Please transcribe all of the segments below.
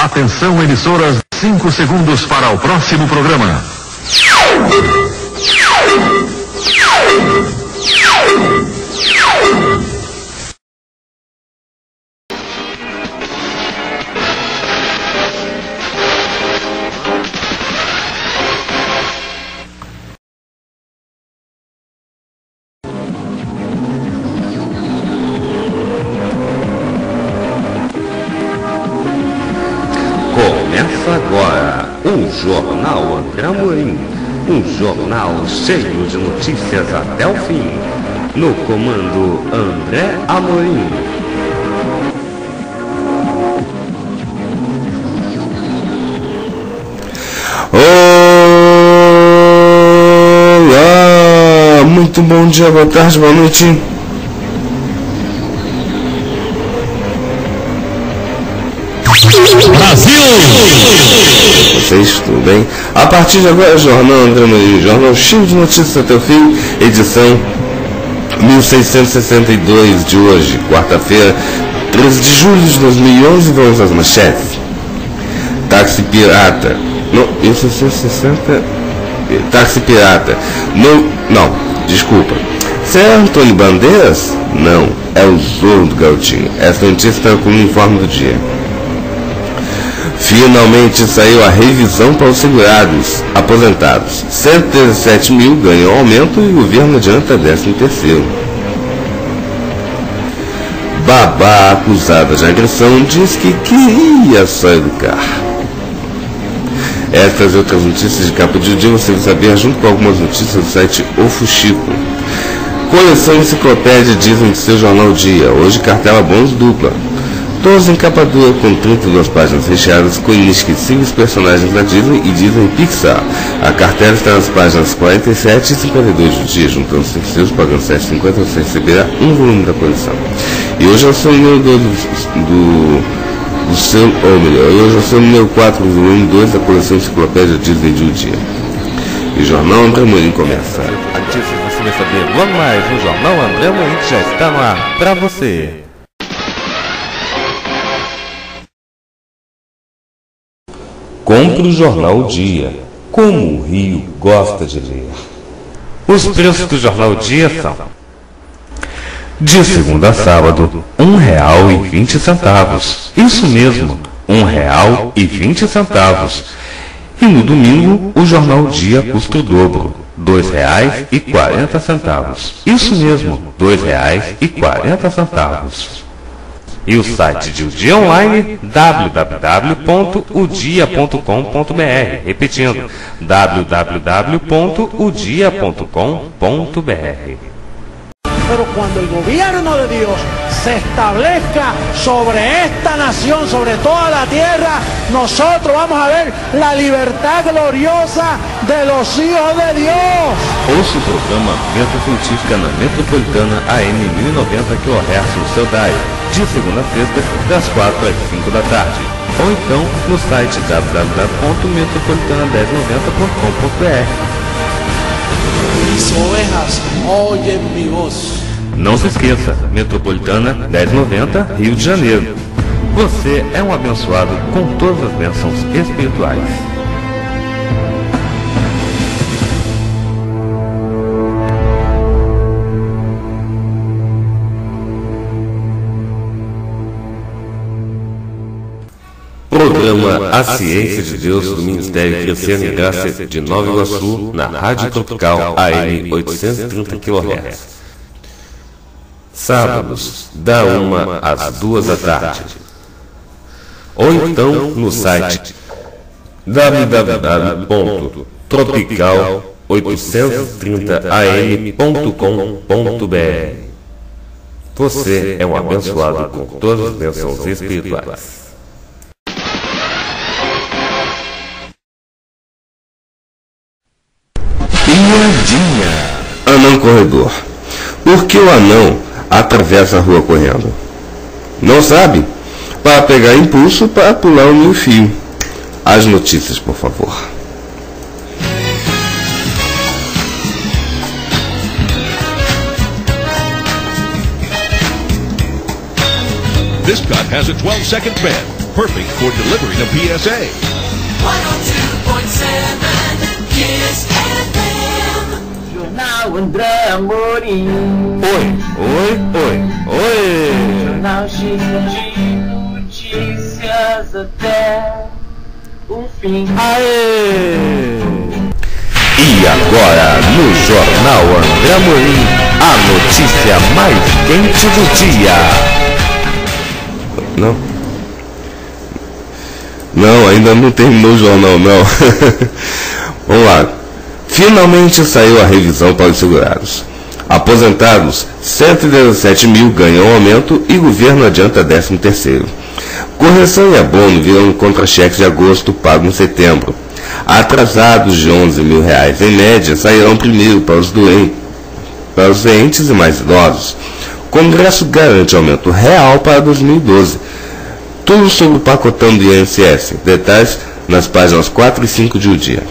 Atenção, emissoras, 5 segundos para o próximo programa. Começa agora o Jornal André Amorim, um jornal cheio de notícias até o fim. No comando André Amorim. Olá, muito bom dia, boa tarde, boa noite. Brasil! Vocês, tudo bem? A partir de agora, Jornal André Amorim, jornal cheio de notícias até o fim, edição 1662 de hoje, quarta-feira, 13 de julho de 2011, vamos às manchetes. Táxi pirata. Não, 1660. Táxi pirata. Não, desculpa. Será Antônio Bandeiras? Não, é o Zorro do Garotinho. Essa notícia está com o informe do dia. Finalmente saiu a revisão para os segurados aposentados. 117 mil ganham aumento e o governo adianta 13º. Babá acusada de agressão diz que queria só educar. Estas e outras notícias de capa de dia você vai saber junto com algumas notícias do site O Fuxico. Coleção Enciclopédia dizem de seu jornal Dia. Hoje cartela bônus dupla. 12 em capa dura com 32 páginas recheadas com inesquecíveis personagens da Disney e Disney Pixar. A cartela está nas páginas 47 e 52 do dia, juntando 5 seus, pagando R$ 7,50, você receberá um volume da coleção. E hoje é o seu número 2 hoje é o seu número 4 do volume 2 da coleção Enciclopédia Disney de O Dia. E o Jornal André Amorim começa. Notícias você vai saber logo mais no Jornal André Amorim, que já está no ar para você. Compre o Jornal Dia, como o Rio gosta de ler. Os preços do Jornal Dia são: de segunda a sábado, R$1,20. Isso mesmo, R$1,20. E no domingo, o Jornal Dia custa o dobro, R$2,40. Isso mesmo, R$2,40. E o site de O Dia Online, www.odia.com.br. Repetindo, www.odia.com.br. Pero cuando el gobierno de Dios se establezca sobre esta nación, sobre toda la tierra, nosotros vamos a ver la libertad gloriosa de los hijos de Dios. Ouça o programa Meta Científica na Metropolitana AM 1090 kHz no seu dial, de segunda a sexta, das 4 às 5 da tarde. Ou então no site www.metropolitana1090.com.br. Mis ovejas oyen mi voz. Não se esqueça, Metropolitana 1090, Rio de Janeiro. Você é um abençoado com todas as bênçãos espirituais. Programa A Ciência de Deus do Ministério Crescendo em Graça de Nova Iguaçu, na Rádio Tropical AM 830 kHz. Sábados, da 1 às 2 da tarde. Ou então no site www.tropical830am.com.br. Você é um abençoado com todas as bênçãos espirituais. Piadinha. Anão corredor. Por que o anão atravessa a rua correndo? Não sabe? Para pegar impulso para pular o meu fio. As notícias, por favor. This cut has a 12-second bend. perfect for delivering a PSA. 102.7 Kiss FM. Jornal André Amorim. Oi. Jornal cheio de notícias até o fim. Aê! E agora, no Jornal André Amorim, a notícia mais quente do dia. Não, ainda não terminou o jornal, não. Vamos lá. Finalmente saiu a revisão para os segurados. Aposentados, 117 mil ganham aumento e governo adianta 13º. Correção e abono viram contra-cheques de agosto pago em setembro. Atrasados de 11 mil reais em média sairão primeiro para os doentes e mais idosos. Congresso garante aumento real para 2012. Tudo sobre o pacotão do INSS. Detalhes nas páginas 4 e 5 de O Dia.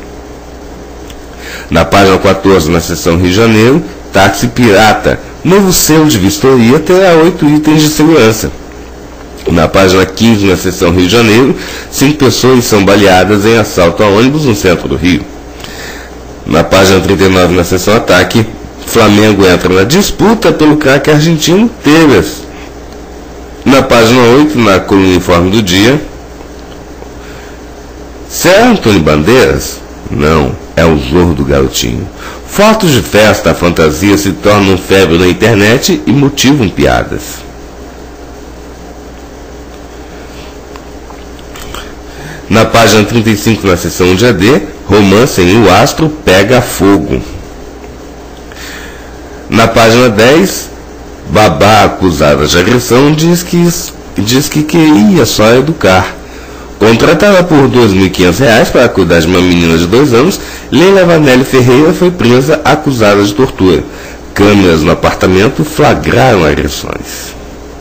Na página 14, na seção Rio de Janeiro, táxi pirata. Novo selo de vistoria terá 8 itens de segurança. Na página 15, na seção Rio de Janeiro, 5 pessoas são baleadas em assalto a ônibus no centro do Rio. Na página 39, na seção Ataque, Flamengo entra na disputa pelo craque argentino Tevez. Na página 8, na coluna Informe do Dia, será Antônio Bandeiras? Não, é o Zorro do Garotinho. Fotos de festa, a fantasia se tornam febre na internet e motivam piadas. Na página 35, na seção de AD, romance em O Astro pega fogo. Na página 10, babá acusada de agressão diz que queria só educar. Contratada por R$ 2.500 para cuidar de uma menina de 2 anos, Leila Vanelli Ferreira foi presa acusada de tortura. Câmeras no apartamento flagraram agressões.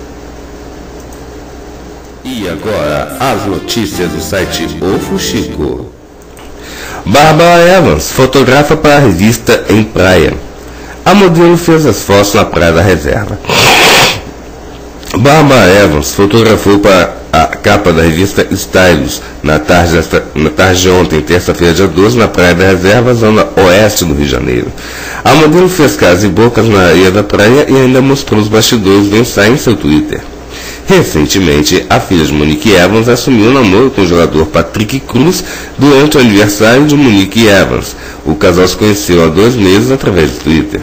E agora, as notícias do site O Fuxico. Bárbara Evans fotografa para a revista Em Praia. A modelo fez as fotos na Praia da Reserva. Bárbara Evans fotografou para a capa da revista Stylos na tarde de ontem, terça-feira, dia 12, na Praia da Reserva, zona oeste do Rio de Janeiro. A modelo fez caras e bocas na areia da praia e ainda mostrou os bastidores do ensaio em seu Twitter. Recentemente, a filha de Monique Evans assumiu um namoro com o jogador Patrick Cruz durante o aniversário de Monique Evans. O casal se conheceu há 2 meses através do Twitter.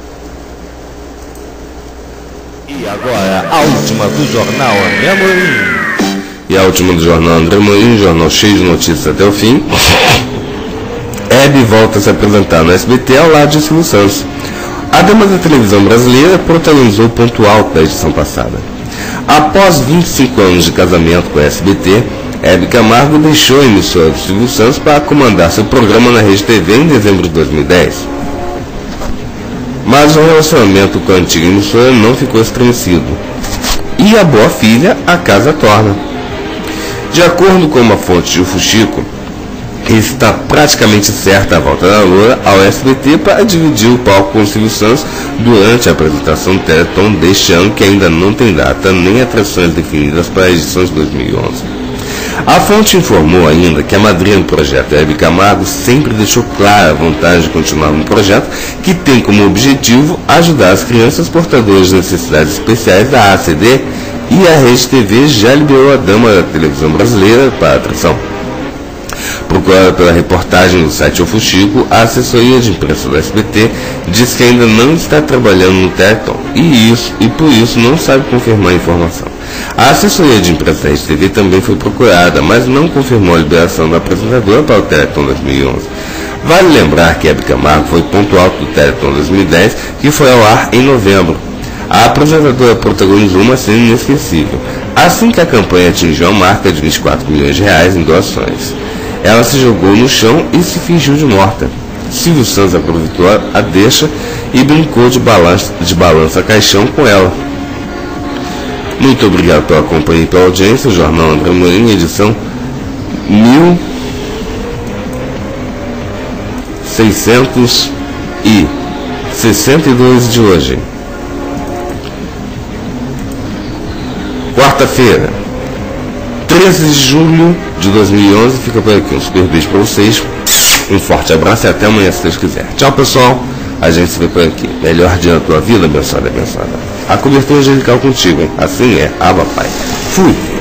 E agora, a última do Jornal André Amorim. E a última do Jornal André Amorim, jornal cheio de notícias até o fim. Hebe volta a se apresentar no SBT ao lado de Silvio Santos. A dama da televisão brasileira protagonizou o ponto alto da edição passada. Após 25 anos de casamento com a SBT, Hebe Camargo deixou a emissora do Silvio Santos para comandar seu programa na Rede TV em dezembro de 2010. Mas o relacionamento com a antiga emissora não ficou estremecido. E a boa filha a casa torna. De acordo com uma fonte de O Fuxico, está praticamente certa a volta da loura ao SBT para dividir o palco com o Silvio Santos durante a apresentação do Teleton deste ano, que ainda não tem data nem atrações definidas para a edição de 2011. A fonte informou ainda que a madrinha do projeto, Hebe Camargo, sempre deixou clara a vontade de continuar no projeto, que tem como objetivo ajudar as crianças portadoras de necessidades especiais da ACD, e a Rede TV já liberou a dama da televisão brasileira para a atração. Procurada pela reportagem do site O Fuxico, a assessoria de imprensa do SBT diz que ainda não está trabalhando no Teleton e por isso não sabe confirmar a informação. A assessoria de imprensa da Rede TV também foi procurada, mas não confirmou a liberação da apresentadora para o Teleton 2011. Vale lembrar que Hebe Camargo foi ponto alto do Teleton 2010, que foi ao ar em novembro. A apresentadora protagonizou uma cena inesquecível, assim que a campanha atingiu a marca de R$24 milhões em doações. Ela se jogou no chão e se fingiu de morta. Silvio Santos aproveitou a deixa e brincou de balança-caixão com ela. Muito obrigado pela companhia e pela audiência. O Jornal André Amorim, edição 1662 de hoje. Quarta-feira, 13 de julho de 2011. Fica por aqui. Um super beijo pra vocês. Um forte abraço e até amanhã, se Deus quiser. Tchau, pessoal. A gente se vê por aqui. Melhor dia da tua vida, abençoada, abençoada. A cobertura angelical contigo, hein? Assim é. Aba, Pai. Fui.